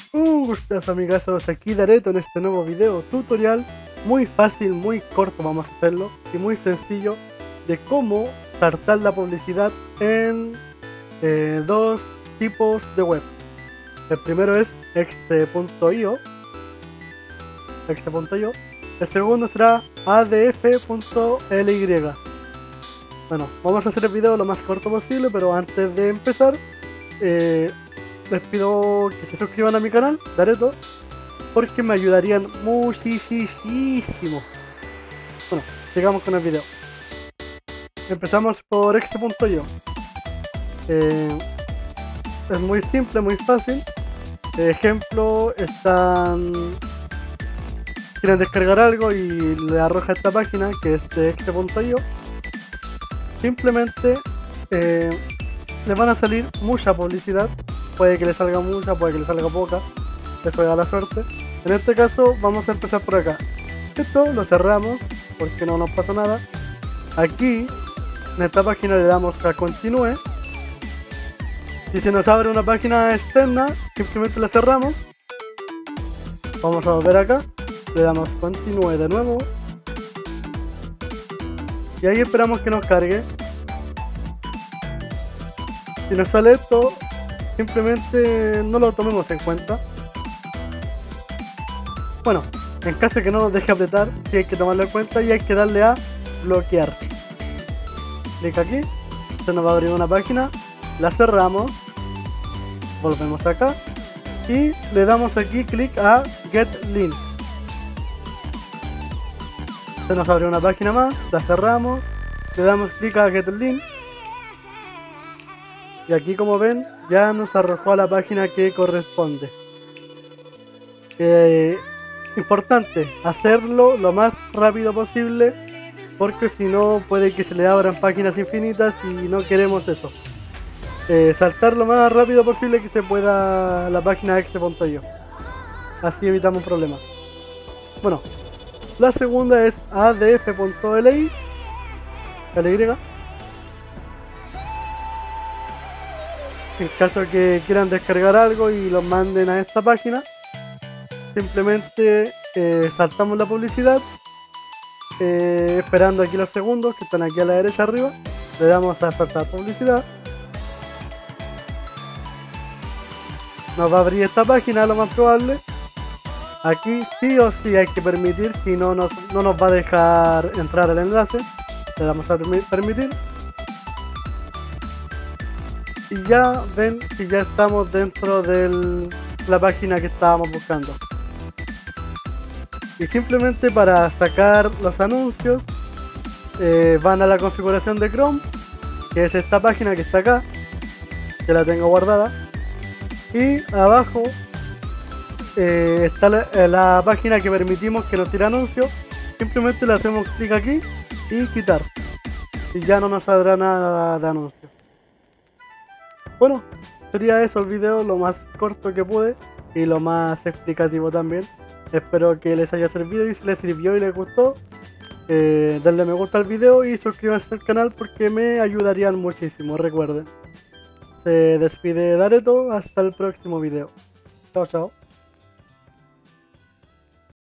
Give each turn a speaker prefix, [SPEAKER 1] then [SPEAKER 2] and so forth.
[SPEAKER 1] Un gustazo amigazos, aquí Dareto en este nuevo video tutorial. Muy fácil, muy corto vamos a hacerlo y muy sencillo de cómo saltar la publicidad en dos tipos de web. El primero es exe.io. El segundo será adf.ly. Bueno, vamos a hacer el video lo más corto posible, pero antes de empezar les pido que se suscriban a mi canal, Dareto, porque me ayudarían muchísimo. Bueno, sigamos con el video. Empezamos por exe.io. Es muy simple, muy fácil. Ejemplo, quieren descargar algo y le arroja esta página que es de exe.io. Simplemente les van a salir mucha publicidad. Puede que le salga mucha, puede que le salga poca. Eso da la suerte. En este caso vamos a empezar por acá. Esto lo cerramos porque no nos pasa nada. Aquí en esta página le damos a continúe. Si se nos abre una página externa, simplemente la cerramos. Vamos a volver acá. Le damos continúe de nuevo. Y ahí esperamos que nos cargue. Si nos sale esto, simplemente no lo tomemos en cuenta. Bueno, en caso de que no nos deje apretar, sí hay que tomarlo en cuenta y hay que darle a bloquear. Clic aquí, se nos va a abrir una página, la cerramos, volvemos acá y le damos aquí clic a Get Link. Se nos abre una página más, la cerramos, le damos clic a Get Link y aquí, como ven, ya nos arrojó a la página que corresponde. Importante, hacerlo lo más rápido posible, porque si no puede que se le abran páginas infinitas y no queremos eso. Saltar lo más rápido posible que se pueda la página exe.io, así evitamos problemas. Bueno, la segunda es adf.ly. En caso de que quieran descargar algo y lo manden a esta página, simplemente saltamos la publicidad, esperando aquí los segundos que están aquí a la derecha arriba, le damos a saltar publicidad. Nos va a abrir esta página, lo más probable. Aquí sí o sí hay que permitir, si no, no nos va a dejar entrar al enlace. Le damos a permitir. Y ya ven que ya estamos dentro de la página que estábamos buscando. Y simplemente para sacar los anuncios van a la configuración de Chrome, que es esta página que está acá, que la tengo guardada. Y abajo está la página que permitimos que nos tire anuncios. Simplemente le hacemos clic aquí y quitar. Y ya no nos saldrá nada de anuncios. Bueno, sería eso el video, lo más corto que pude y lo más explicativo también. Espero que les haya servido, y si les sirvió y les gustó, denle me gusta al video y suscríbanse al canal porque me ayudarían muchísimo, recuerden. Se despide Dareto, hasta el próximo video. Chao, chao.